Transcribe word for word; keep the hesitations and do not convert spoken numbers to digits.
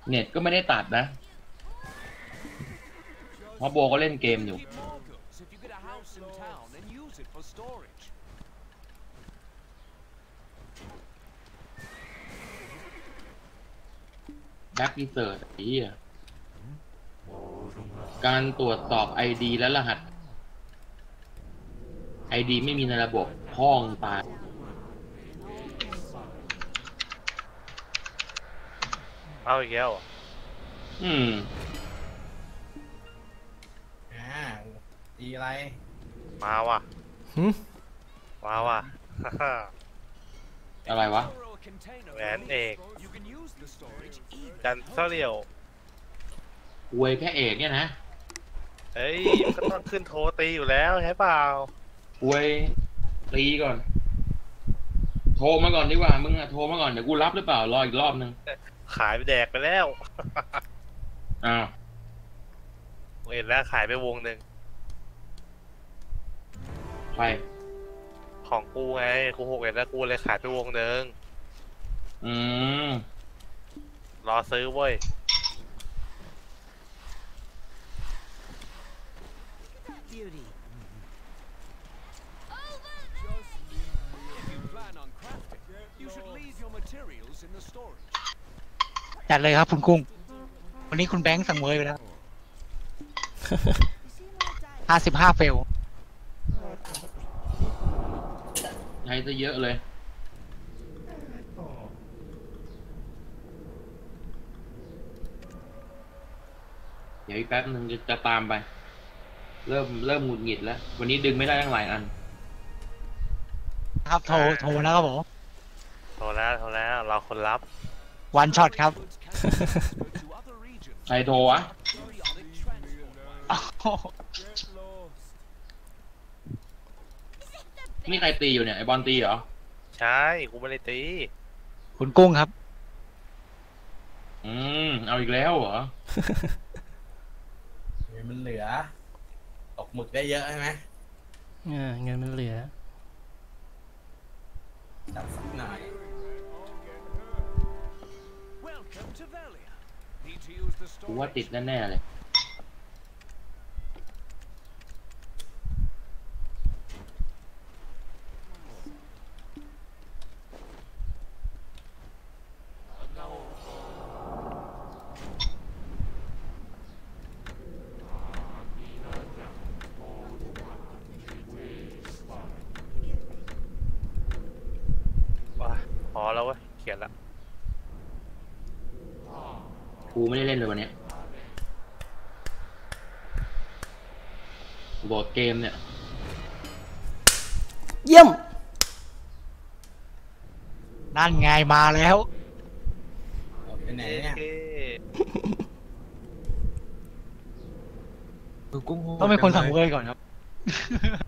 เน็ตก็ไม่ได้ตัดนะเพราะโบก็เล่นเกมอยู่แบ็กอินเสิร์ตไอ้เหี้ยการตรวจสอบ ไอ ดี และรหัส ไอ ดี ไม่มีในระบบพ้องตายเอาอีกแล้วอืมอ่าดีอะไรมาว่ะมาว่ะอะไรวะแหวนเอกจันเสลียวอวยแค่เอกเนี่ยนะเฮ้ยก็ต้องขึ้นโทรตีอยู่แล้วใช่เปล่าอวยตีก่อนโทรมาก่อนดีกว่ามึงอะโทรมาก่อนเดี๋ยวกูรับหรือเปล่ารออีกรอบนึงขายไปแดกไปแล้วอ้าวเห็นแล้วขายไปวงหนึ่งใครของกูไงกูหกเห็นแล้วกูเลยขายไปวงหนึ่งอืมรอซื้อเว้ยจัดเลยครับคุณกุ้งวันนี้คุณแบงค์สั่งเวยไปแล้วห้าสิบห้าเฟลใช้ซะเยอะเลยเดี๋ยวอีกแป๊บนึงจะจะตามไปเริ่มเริ่มหงุดหงิดแล้ววันนี้ดึงไม่ได้ทั้งหลายอันครับโทรโทรแล้วครับผมโทรแล้วโทรแล้วเราคนรับวันช็อตครับใครโทรวะนี่ใครตีอยู่เนี่ยไอบอลตีเหรอใช่กูไม่ได้ตีคุณกุ้งครับอืมเอาอีกแล้วเหรอมันเหลือตกหมึกได้เยอะใช่ไหมเออเงินมันเหลือจับสักหน่อยกูว่าติดแน่ๆเลยว้าพอแล้วเว้ยเขียนละกูไม่ได้เล่นเลยวันนี้โหลดเกมเนี่ยเยี่ยมนั่นไงมาแล้วไปไหนเนี่ยต้องเป็นคนสั่งเวยก่อนครับ